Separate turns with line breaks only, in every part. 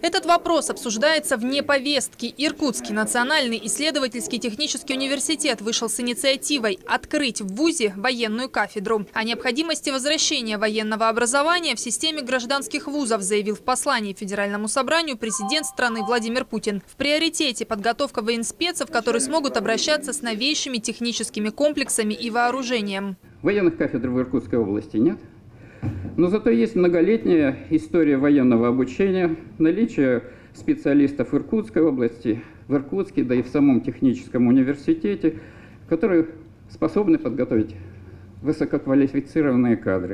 Этот вопрос обсуждается вне повестки. Иркутский национальный исследовательский технический университет вышел с инициативой открыть в вузе военную кафедру. О необходимости возвращения военного образования в системе гражданских вузов заявил в послании Федеральному собранию президент страны Владимир Путин. В приоритете подготовка военспецов, которые смогут обращаться с новейшими техническими комплексами и вооружением.
Военных кафедр в Иркутской области нет. Но зато есть многолетняя история военного обучения, наличие специалистов Иркутской области, в Иркутске, да и в самом техническом университете, которые способны подготовить высококвалифицированные кадры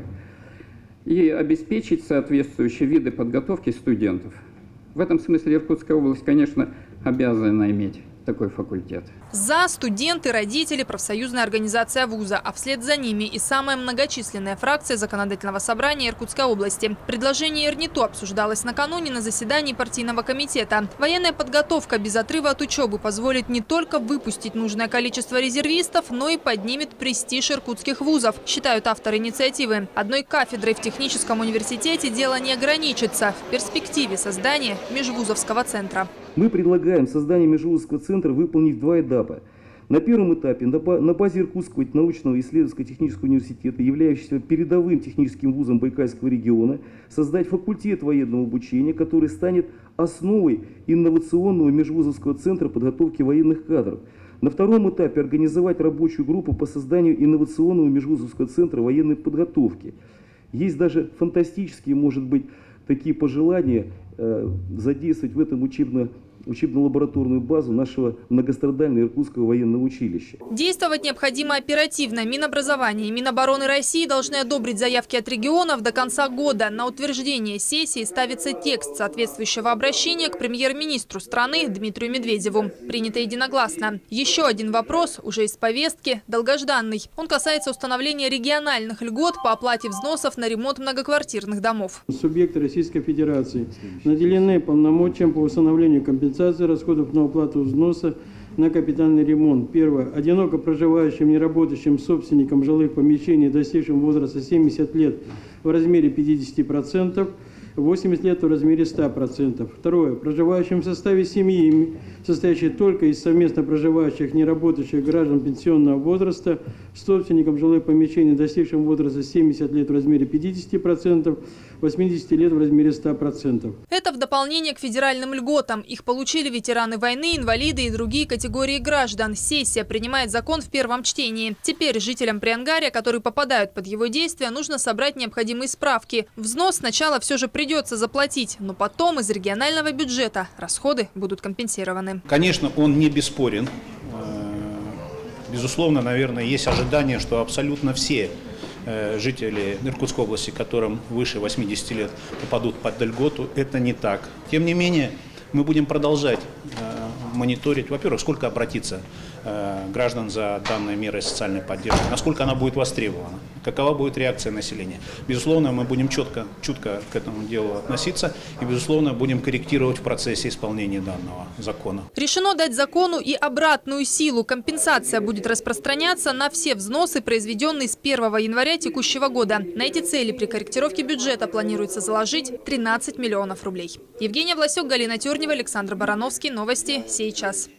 и обеспечить соответствующие виды подготовки студентов. В этом смысле Иркутская область, конечно, обязана иметь такой факультет.
За студенты, родители, профсоюзная организация вуза, а вслед за ними и самая многочисленная фракция Законодательного собрания Иркутской области. Предложение ИРНИТУ обсуждалось накануне на заседании партийного комитета. Военная подготовка без отрыва от учебы позволит не только выпустить нужное количество резервистов, но и поднимет престиж иркутских вузов, считают авторы инициативы. Одной кафедрой в техническом университете дело не ограничится. В перспективе создания межвузовского центра.
Мы предлагаем создание межвузовского центра выполнить два этапа. На первом этапе на базе Иркутского научного исследовательского технического университета, являющегося передовым техническим вузом Байкальского региона, создать факультет военного обучения, который станет основой инновационного межвузовского центра подготовки военных кадров. На втором этапе организовать рабочую группу по созданию инновационного межвузовского центра военной подготовки. Есть даже фантастические, может быть, такие пожелания задействовать в этом учебно-лабораторную базу нашего многострадального Иркутского военного училища.
Действовать необходимо оперативно. Минобразование и Минобороны России должны одобрить заявки от регионов до конца года. На утверждение сессии ставится текст соответствующего обращения к премьер-министру страны Дмитрию Медведеву. Принято единогласно. Еще один вопрос, уже из повестки, долгожданный. Он касается установления региональных льгот по оплате взносов на ремонт многоквартирных домов.
Субъекты Российской Федерации наделены полномочиям по установлению компенсации расходов на уплату взноса на капитальный ремонт. Первое. Одиноко проживающим, неработающим собственникам жилых помещений, достигшим возраста 70 лет в размере 50%, 80 лет в размере 100%. Второе. Проживающим в составе семьи, состоящей только из совместно проживающих, неработающих граждан пенсионного возраста, собственникам жилых помещений, достигшим возраста 70 лет в размере 50%, 80 лет в размере 100%.
Это в дополнение к федеральным льготам. Их получили ветераны войны, инвалиды и другие категории граждан. Сессия принимает закон в первом чтении. Теперь жителям Приангария, которые попадают под его действие, нужно собрать необходимые справки. Взнос сначала все же придется заплатить, но потом из регионального бюджета расходы будут компенсированы.
Конечно, он не бесспорен. Безусловно, наверное, есть ожидание, что абсолютно все жители Иркутской области, которым выше 80 лет, попадут под льготу. Это не так. Тем не менее, мы будем продолжать мониторить, во-первых, сколько обратится граждан за данной мерой социальной поддержки, насколько она будет востребована, какова будет реакция населения. Безусловно, мы будем чутко к этому делу относиться и, безусловно, будем корректировать в процессе исполнения данного закона.
Решено дать закону и обратную силу. Компенсация будет распространяться на все взносы, произведенные с 1 января текущего года. На эти цели при корректировке бюджета планируется заложить 13 миллионов рублей. Евгения Власюк, Галина Тернева, Александр Барановский. Новости сейчас.